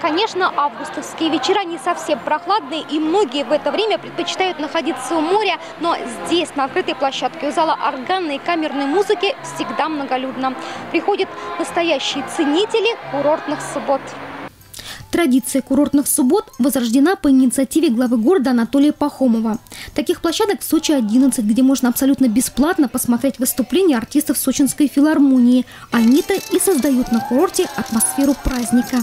Конечно, августовские вечера не совсем прохладные, и многие в это время предпочитают находиться у моря, но здесь, на открытой площадке у зала органной и камерной музыки, всегда многолюдно. Приходят настоящие ценители курортных суббот. Традиция курортных суббот возрождена по инициативе главы города Анатолия Пахомова. Таких площадок в Сочи 11, где можно абсолютно бесплатно посмотреть выступления артистов Сочинской филармонии. Они-то и создают на курорте атмосферу праздника.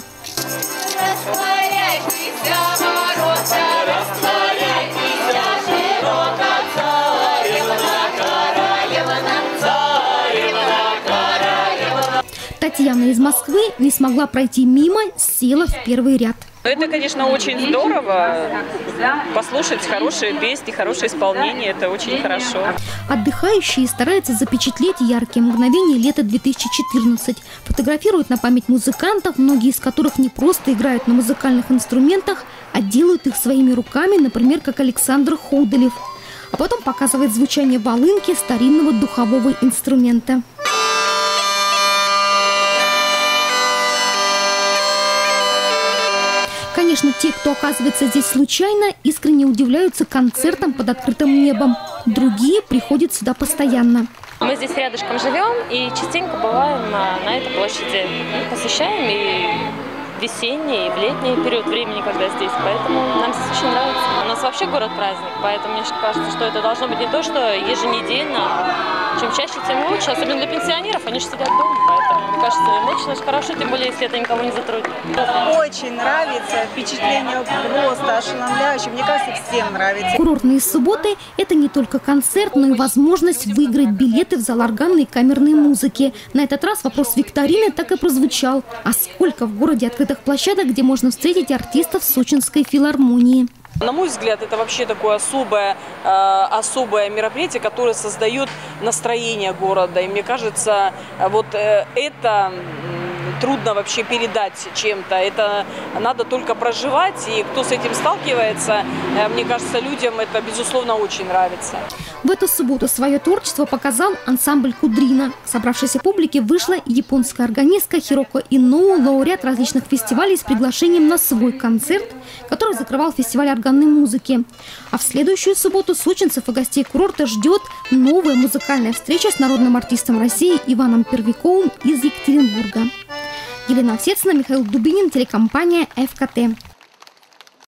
Татьяна из Москвы не смогла пройти мимо, села в первый ряд. Это, конечно, очень здорово. Послушать хорошие песни, хорошее исполнение – это очень хорошо. Отдыхающие стараются запечатлеть яркие мгновения лета 2014. Фотографируют на память музыкантов, многие из которых не просто играют на музыкальных инструментах, а делают их своими руками, например, как Александр Худелев. А потом показывает звучание волынки, старинного духового инструмента. Конечно, те, кто оказывается здесь случайно, искренне удивляются концертам под открытым небом. Другие приходят сюда постоянно. Мы здесь рядышком живем и частенько бываем на этой площади. Мы посещаем и в весенний, и в летний период времени, когда здесь. Поэтому нам здесь очень нравится. У нас вообще город-праздник, поэтому мне кажется, что это должно быть не то, что еженедельно. Чем чаще, тем лучше. Особенно для пенсионеров, они же сидят дома. Поэтому, мне кажется, им очень хорошо, тем более, если это никого не затруднит. Очень нравится, впечатление просто ошеломляющее. Мне кажется, всем нравится. Курортные субботы – это не только концерт, но и возможность выиграть билеты в зал органной и камерной музыки. На этот раз вопрос викторины так и прозвучал. А сколько в городе открытых площадок, где можно встретить артистов Сочинской филармонии? На мой взгляд, это вообще такое особое мероприятие, которое создает настроение города. И мне кажется, вот это трудно вообще передать чем-то. Это надо только проживать. И кто с этим сталкивается, мне кажется, людям это, безусловно, очень нравится. В эту субботу свое творчество показал ансамбль «Кудрина». К собравшейся публике вышла японская органистка Хироко Иноу, лауреат различных фестивалей с приглашением на свой концерт, который закрывал фестиваль органной музыки. А в следующую субботу сочинцев и гостей курорта ждет новая музыкальная встреча с народным артистом России Иваном Первиковым из Екатеринбурга. Елена Овсецина, Михаил Дубинин, телекомпания ФКТ.